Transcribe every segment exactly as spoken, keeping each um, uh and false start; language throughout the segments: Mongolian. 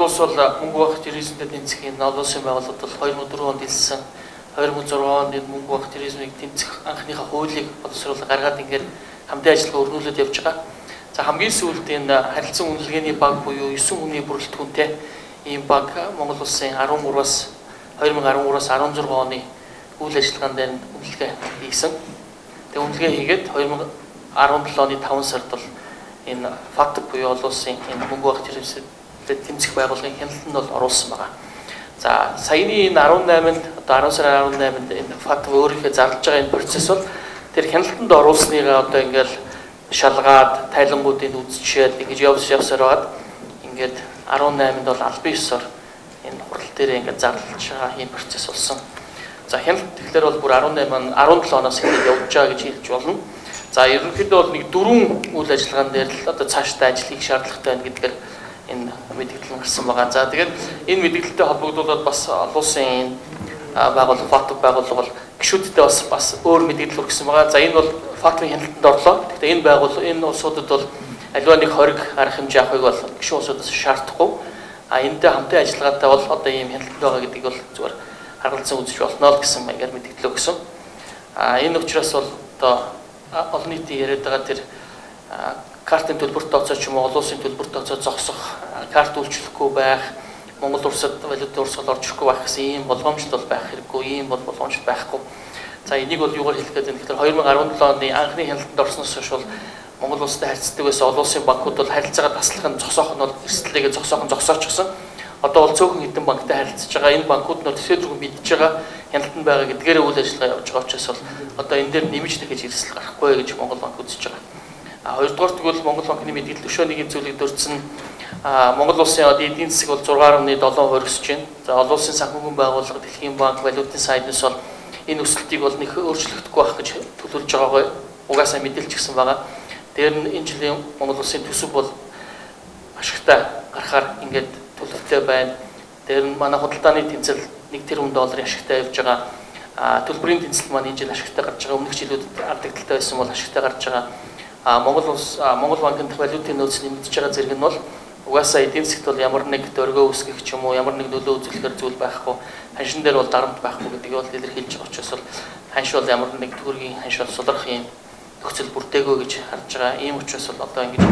улс бол мөнгө багц туризмтэй тэнцэх энэ олон улсын байгууллагууд бол two thousand four онд хэлсэн two thousand six онд энэ мөнгө багц туризмыг тэнцэх анхныхаа хуулийг боловсруулах гаргаад ингээд хамтын ажиллагаа өргөнүүлээд явж байгаа. За хамгийн сүүлд энэ харилцан үнэлгээний баг буюу nine хүний бүрэлдэхүүнтэй ийм баг Монгол улсын thirteen-аас two thousand thirteen-аас sixteen оны үйл ажиллагаанд энэ үнэлгээ хийсэн. Тэгээ үнэлгээ хийгээд two thousand seventeen оны five сард бол энэ фат буюу олон улсын энэ мөнгө багц туризмтэй тэмцэх байгууллагын хяналтанд бол оруулсан байгаа. За саяны энэ eighteen-нд одоо ten сарын eighteen-нд энэ фат өөрийнхөө зарлж байгаа энэ процесс бол тэр хяналтанд оруулсныгаа одоо ингээл шалгаад тайлангуудыг үзчихээд ингэж явж явсаар байгаад ингээд eighteen-нд бол албан ёсоор энэ хурал дээр ингээд зарлж байгаа ийм процесс болсон. За хяналт тэгэхээр бол бүр eighteen оноос эхлээд явж байгаа гэж хэлж болно. За ерөнхийдөө бол нэг дөрвөн үйл ажиллагаан дээр л одоо цаашдаа ажил хийх шаардлагатай байна гэдгээр энэ мэдээлэл гарсан байгаа. За тэгээд энэ мэдээлэлтэй холбогдуулаад бас олон улсын байгууллага фат байгууллага бол гишүүдтэй бас бас өөр мэдээлэл өгсөн байгаа. За энэ бол фатын хяналтанд орлоо. Гэхдээ энэ байгууллага энэ улсуудад бол аливаа нэг хориг арга хэмжээ авахыг бол гишүүн улсуудаас шаардахгүй. А энэтэй хамтын ажиллагаатай бол одоо ийм хяналтанд байгаа гэдгийг бол зүгээр харгалзан үзэж болно л гэсэн маягаар мэдээлэл өгсөн. А энэ учраас бол одоо олон нийтийн яриад байгаа тэр картын төлбөрт тооцоо ч юм уу олон улсын төлбөрт тооцоо зогсох, карт үйлчлэхгүй байх, Монгол улсад валютын урсгал орж ирэхгүй байх гэсэн ийм болгоомжтой бол байх хэрэггүй, ийм бол болгоомжтой байхгүй. За энийг бол юугаар хэлэх гээд байна гэхээр two thousand seventeen оны анхны хяналтанд орсноос хойш бол Монгол улстай харьцдаг байсан олон улсын банкуд бол харилцаагаа таслахын зогсоох нь бол эрсдлээгээ зогсоох нь зогсоочсон. Одоо бол цөөхөн хэдэн банктай харилцаж байгаа. Энэ банкуд нь төсөөлрүүг мэдж байгаа хяналтанд байгаа гэдгээр үйл ажиллагаа явуулж байгаа учраас бол одоо энэ дээр нэмж тэгэж эрсдэл гарахгүй гэж Монгол банк үзэж байгаа. А хоёрдугаар тэгвэл Монгол банкны мэдээлэл өшөөний зүйлийг дурдсан Монгол улсын эдийн засаг бол six point seven percent өсөж байна. За олон улсын санхүүгийн байгууллага, Дэлхийн банк, валютын сайднаас бол энэ өсөлтийг бол нэг өөрчлөгдөхгүй байх гэж төлөвлөж байгаагаа угаасаа мэдээлж гисэн байгаа. Тэр нь энэ жилийн Монгол улсын төсөв бол ашигтай гарахаар ингээд төлөвтэй байна. Тэр нь манай худалдааны тэнцэл one тэрбум долларын ашигтай явж байгаа. А төлбөрийн тэнцэл маань энэ жил ашигтай гарч байгаа. Өмнөх жилүүдэд ардагталтай байсан бол ашигтай гарч байгаа. А Монгол улс Монгол банкнд валютын нөөц нэмэгдэж байгаа зэрэг нь бол угаасаа эдийн засгт бол ямар нэг дөргөө үүсгэх ч юм уу, ямар нэг нөлөө үзүүлэхээр зүйл байхгүй. Ханшин дээр бол дарамт байхгүй гэдгийг бол илэрхийлж байгаа учраас бол ханш бол ямар нэг төгрөгийн ханш бол сулрах юм нөхцөл бүрдээгөө гэж харж байгаа. Ийм учраас бол одоо ингэж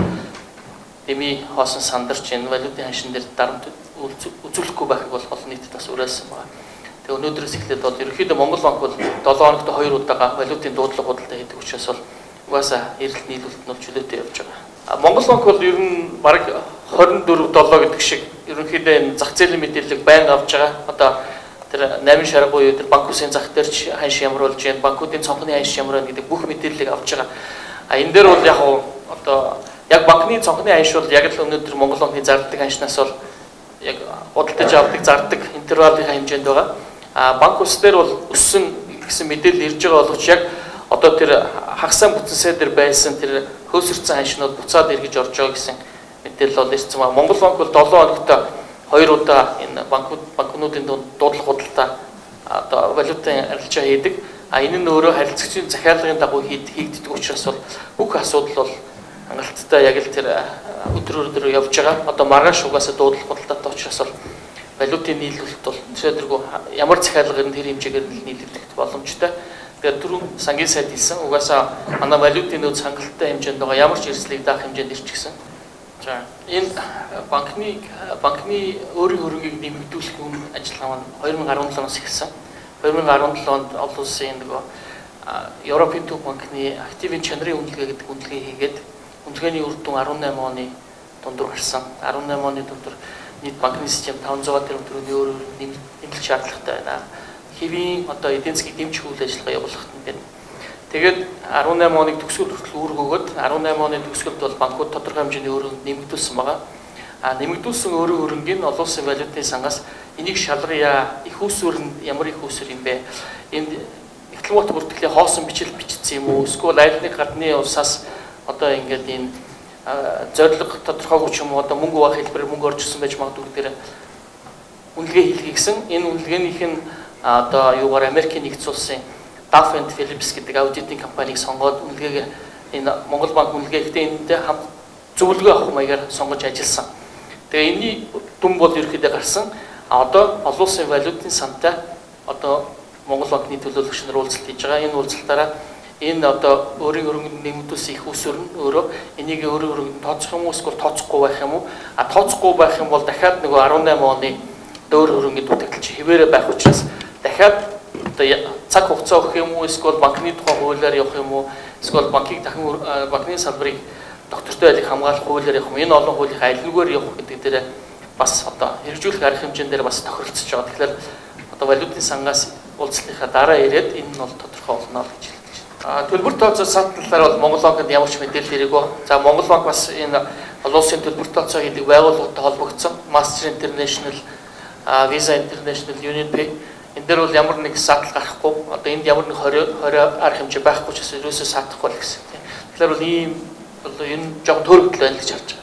дэмий хоосон сандарч энэ валютын ханшин дээр дарамт үзүүлэхгүй байхыг бол олон нийтэд бас уриалсан байна. Тэгээ өнөөдрөөс эхлээд бол ерөнхийдөө Монгол банк бол seven хоногт two удаага валютын дуудлага худалдаа хийдэг учраас бол угаасаа эрэлт нийлүүлэлт нь чөлөөтэй явж байгаа. Монгол банк бол ер нь бараг twenty-four долоо гэдэг шиг ерөнхийдөө энэ зах зээлийн мэдээллийг байнга авч байгаа. Одоо тэр eight шарга буюу тэр банк үсгийн зах дээр ханш ямар болж байна, банкуудын цонхны ханш ямар байна гэдэг бүх мэдээллийг авч байгаа. А энэ дээр бол яг одоо яг банкны цонхны ханш бол яг л өнөөдөр Монгол банкны зардаг ханшнаас бол яг худалдаж авдаг, зардаг интервалын хэмжээнд байгаа. А банк ус дээр бол өссөн гэсэн мэдээлэл ирж байгаа боловч яг одоо тэр хагасаа бүтэнсээ дээр байсан тэр хөөсөрцөн ханшнууд буцаад эргэж орж байгаа гэсэн мэдээлэл бол ирсэн ба. Монгол банк бол seven хоногт two удаа энэ банкуд банкнуудын дуудлага худалдаа одоо валютын арилжаа хийдэг. А энэ нь өөрөө харилцагчийн захиалгын дагуу хийгддэг учраас бол бүх асуудал бол хангалттай яг л тэр өдөр өдөр явж байгаа. Одоо маргааш угаасаа дуудлага худалдаатай учраас бол валютын нийлүүлэлт бол төсөөлргөө ямар захиалгаар нь тэр хэмжээгээр нийлүүлэгдэх боломжтой. Тэгээд түрүүн сангийн сайд хэлсэн угаасаа манай валютын нөөц хангалттай хэмжээнд байгаа ямар ч эрсдлийг даах хэмжээнд ирчихсэн. За энэ банкны банкны өөрийн хөрөнгийг нэмэгдүүлэх юм ажиллагаа нь twenty seventeen оноос эхэлсэн. twenty seventeen онд олон улсын нөгөө Европын төв банкны активын чанарын үнэлгээ гэдэг үнэлгээ хийгээд үнэлгээний үр дүн eighteen оны дундуур гарсан. eighteen оны дундуур нийт банкны систем five hundred тэрбум төгрөгийн өөр нэмэлт шаардлагатай байна. Хэвийн одоо эдийн засгийг дэмжих үйл ажиллагаа явуулахад нь байна. Тэгээд eighteen оныг төгсгөл хүртэл үүрэг өгөөд eighteen оны төгсгөлд бол банкуд тодорхой хэмжээний өрөнд нэмэгдүүлсэн байгаа. А нэмэгдүүлсэн өөрийн хөрөнгийн олон улсын валютын сангаас энийг шалгая. Их усүр нь ямар их усүр юм бэ? Энд экономик бүртгэлийн хоосон бичил бичсэн юм уу? Эсвэл аль нэг гадны улсаас одоо ингээд энэ зорилго тодорхойгүй ч юм уу одоо мөнгө авах хэлбэрээр мөнгө орж ирсэн байж магадгүй гэдэг үнэлгээ хийлгий гэсэн. Энэ үнэлгээнийх нь одоо юугаар Америкийн нэгдсэн улсын Duff and Phillips гэдэг аудитын компанийг сонгоод үнэлгээг энэ Монгол банк үнэлгээхдээ энэтэй хамт зөвлөгөө авах маягаар сонгож ажилласан. Тэгээ энэний дүн бол ерөөхдөө гарсан. А одоо олон улсын валютын сантай одоо Монгол банкны төлөөлөгч нар уулзалт хийж байгаа. Энэ уулзалтаараа энэ одоо өөрийн өргөн нэмэгдүүлсэн их усүр нь өөрөө энийг өөрийн өргөн тооцох юм уу эсвэл тооцохгүй байх юм уу? А тооцохгүй байх юм бол дахиад нөгөө арван найман оны дөөр хөрөнгөний дутагдaltaч хэвээрээ байх учраас дахиад одоо цаг хугацаа өгөх юм уу эсвэл банкны тухай хуулиар явах юм уу эсвэл банкыг дахин банкны салбарыг доктортой айлыг хамгаалах хуулиар явах юм. Энэ олон хуулийнхаа аль нэгээр явах гэдэг дээр бас одоо хэрэгжүүлэх арга хэмжээнд дээр бас тохиролцож байгаа. Тэгэхээр одоо валютын сангаас уулзлынхаа дараа ирээд энэ нь бол тодорхой болно гэж хэлж байна. Төлбөр тооцоо сад талаар бол Монгол банкнд ямар ч мэдээлэл ирээгүй. За Монгол банк бас энэ олон улсын төлбөр тооцоо хийдэг байгууллагатай холбогдсон Master International, Visa International, UnionPay энэ дээр бол ямар нэг саатал гарахгүй. Одоо энд ямар нэг тwenty арга хэмжээ байхгүй ч гэсэн ерөөсөө саатахгүй л гэсэн. Тэгэхээр бол ийм бол энэ жоохон төөрөгдөл байна гэж харж байна.